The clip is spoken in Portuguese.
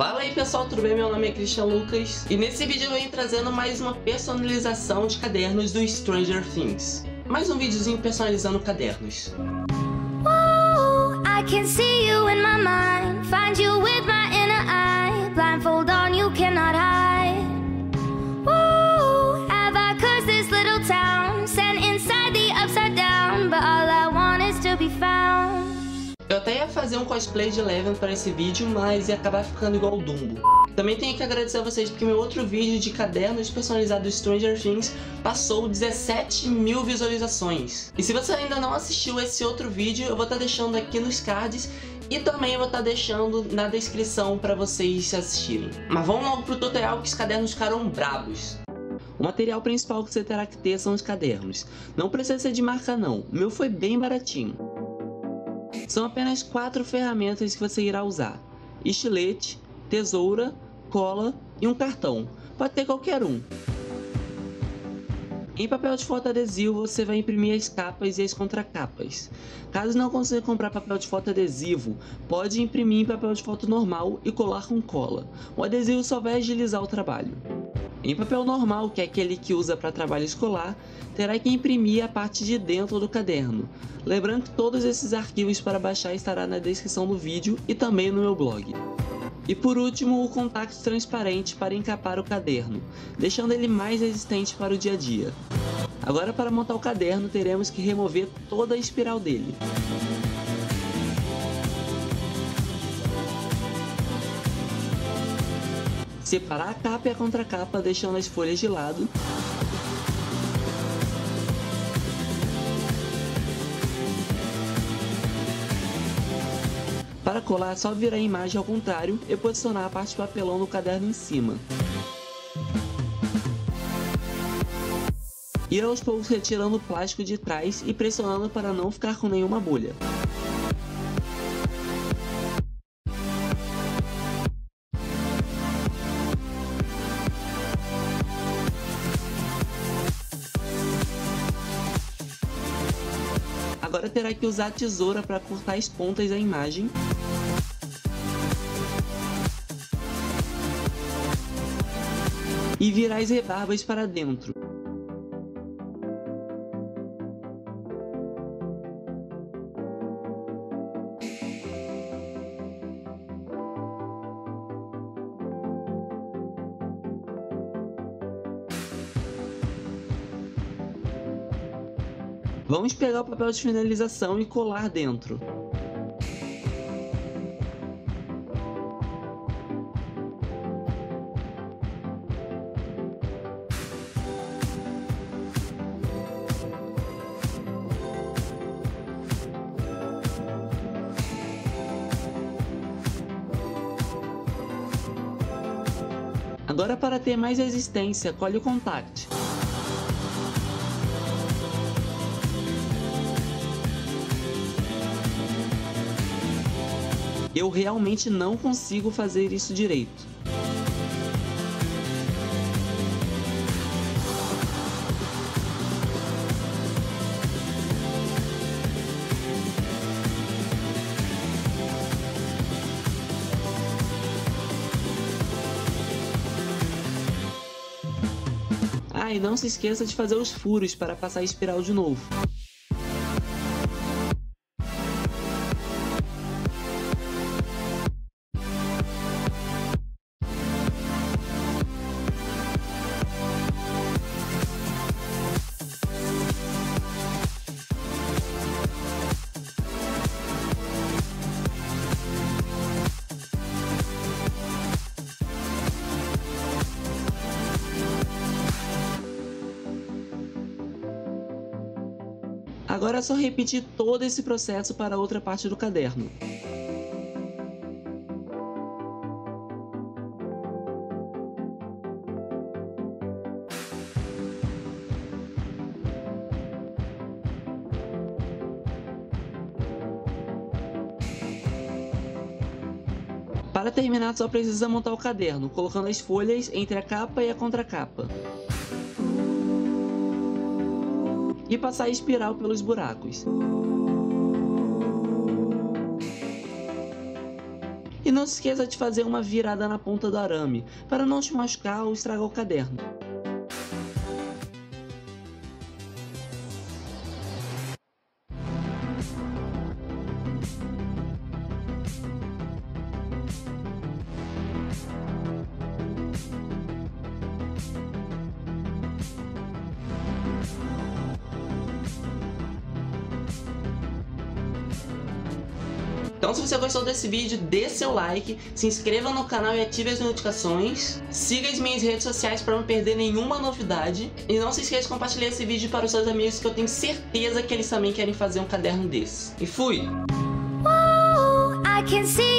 Fala aí pessoal, tudo bem? Meu nome é Christian Lucas e nesse vídeo eu venho trazendo mais uma personalização de cadernos do Stranger Things. Mais um videozinho personalizando cadernos. I can see you in my mind, find you with my inner eye, blindfold on you cannot hide. Ooh, have I cursed this little town, sent inside the upside down, but all I want is to be found. Eu até ia fazer um cosplay de Eleven para esse vídeo, mas ia acabar ficando igual o Dumbo. Também tenho que agradecer a vocês porque meu outro vídeo de cadernos personalizados do Stranger Things passou 17 mil visualizações. E se você ainda não assistiu esse outro vídeo, eu vou estar deixando aqui nos cards e também eu vou estar deixando na descrição para vocês assistirem. Mas vamos logo pro tutorial que os cadernos ficaram brabos. O material principal que você terá que ter são os cadernos. Não precisa ser de marca não, o meu foi bem baratinho. São apenas 4 ferramentas que você irá usar: estilete, tesoura, cola e um cartão. Pode ter qualquer um. Em papel de foto adesivo você vai imprimir as capas e as contracapas. Caso não consiga comprar papel de foto adesivo, pode imprimir em papel de foto normal e colar com cola. O adesivo só vai agilizar o trabalho. Em papel normal, que é aquele que usa para trabalho escolar, terá que imprimir a parte de dentro do caderno. Lembrando que todos esses arquivos para baixar estará na descrição do vídeo e também no meu blog. E por último, o contact transparente para encapar o caderno, deixando ele mais resistente para o dia a dia. Agora, para montar o caderno, teremos que remover toda a espiral dele. Separar a capa e a contracapa, deixando as folhas de lado. Para colar, é só virar a imagem ao contrário e posicionar a parte de papelão no caderno em cima. Ir aos poucos retirando o plástico de trás e pressionando para não ficar com nenhuma bolha. Agora terá que usar a tesoura para cortar as pontas da imagem. E virar as rebarbas para dentro. Vamos pegar o papel de finalização e colar dentro. Agora, para ter mais resistência, cole o contact. Eu realmente não consigo fazer isso direito. Ah, e não se esqueça de fazer os furos para passar a espiral de novo. Agora é só repetir todo esse processo para a outra parte do caderno. Para terminar, só precisa montar o caderno, colocando as folhas entre a capa e a contracapa. E passar a espiral pelos buracos. E não se esqueça de fazer uma virada na ponta do arame, para não te machucar ou estragar o caderno. Então, se você gostou desse vídeo, dê seu like, se inscreva no canal e ative as notificações. Siga as minhas redes sociais para não perder nenhuma novidade. E não se esqueça de compartilhar esse vídeo para os seus amigos, que eu tenho certeza que eles também querem fazer um caderno desse. E fui! I can see